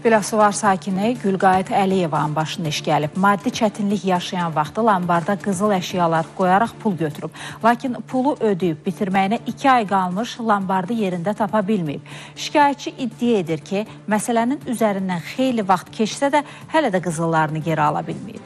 Biləsuvar sakini Gülqayıt Əliyevanın başına iş gəlib. Maddi çətinlik yaşayan vaxtı lambarda qızıl əşyalar qoyaraq pul götürüb. Lakin pulu ödəyib bitirməyinə 2 ay qalmış, lambardı yerində tapa bilməyib. Şikayətçi iddia edir ki, məsələnin üzərindən xeyli vaxt keçsə də hələ də qızıllarını geri ala bilməyib.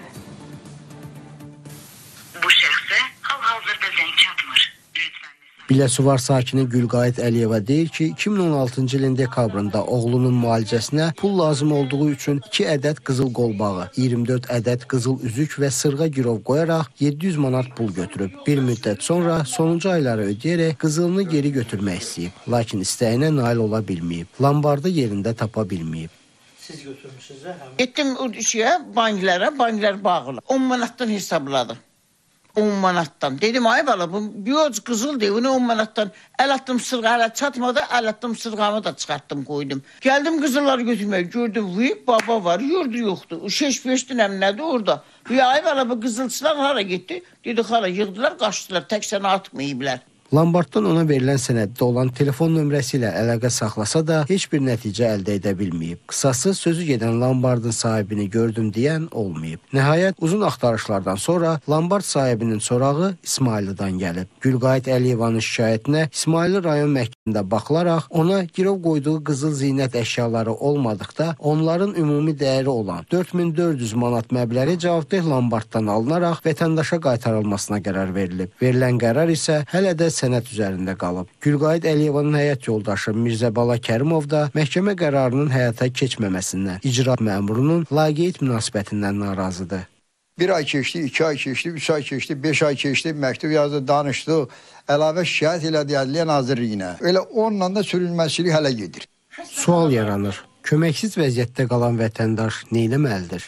Bu şəxsə hal-hazırda zəng çatmır. Biləsuvar sakini Gülqayıt Əliyeva deyir ki, 2016-cı ilin dekabrında oğlunun müalicəsinə pul lazım olduğu üçün 2 ədəd qızıl qolbağı, 24 ədəd qızıl üzük və sırğa girov qoyaraq 700 manat pul götürüb. Bir müddət sonra sonuncu ayları ödəyərək qızılını geri götürmək istəyib. Lakin istəyinə nail ola bilməyib. Lambardı yerində tapa bilməyib. Siz götürmüşsünüz də? Getdim o işə, banklar bağlı. 10 manatdan hesabladım. 10 manatdan. Dedim ay bala bu biyoz qızıl deyil, 10 manatdan əl attım sırğa, hələ çatmadı, əl attım sırğamı da çıxartdım, qoydum. Gəldim qızılları götürmək, gördüm, baba var, yurdu yoxdur. 6-5 dünəm nədir orada? Ay bala bu qızılçılar hara getdi? Dedi, hara yığdılar, qaçdılar, tək sənə atmayıblar. Lambarddan ona verilən sənəddə olan telefon nömrəsi ilə əlaqə saxlasa da heç bir nəticə əldə edə bilməyib. Qısası sözü gedən lambardın sahibini gördüm deyən olmayıb. Nəhayət uzun axtarışlardan sonra lambard sahibinin sorağı İsmailidən gəlib. Gülqayıt Əliyevanın şikayətinə İsmaili rayon məhkəməndə baxılaraq ona girov qoyduğu qızıl zinət əşyaları olmadıqda onların ümumi dəyəri olan 4400 manat məbləği cavabdeh lambarddan alınaraq vətəndaşa qaytarılmasına qərar verilib. Verilən qərar isə hələ də sənəd üzərində qalıb. Gülqayıt Əliyevanın həyat yoldaşı Mirzəbala Kərimov da məhkəmə qərarının həyata keçməməsindən, icra məmurunun laqeyd münasibətindən narazıdır. 1 ay keçdi, 2 ay keçdi, 3 ay keçdi, 5 ay keçdi, məktub yazdı, danışdı, əlavə şikayət elədi Ədliyyə Nazirliyinə. Elə onunla da sürülməçilik hələ gedir. Sual yaranır. Köməksiz vəziyyətdə qalan vətəndaş nə etməlidir?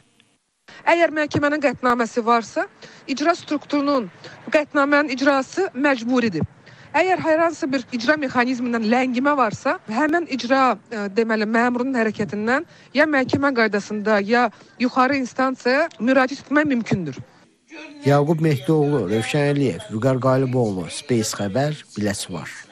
Əgər məhkəmənin qətnaməsi varsa, icra strukturunun qətnamənin icrası məcburidir. Əgər hər hansı bir icra mexanizmindən ləngimə varsa, həmən icra məmurunun hərəkətindən ya məhkəmə qaydasında, ya yuxarı instansiyaya müraciət etmək mümkündür. Yaqub Mehdioğlu, Rövşən Əliyev, Vüqar Qaliboğlu, Space Xəbər, Biləsuvar.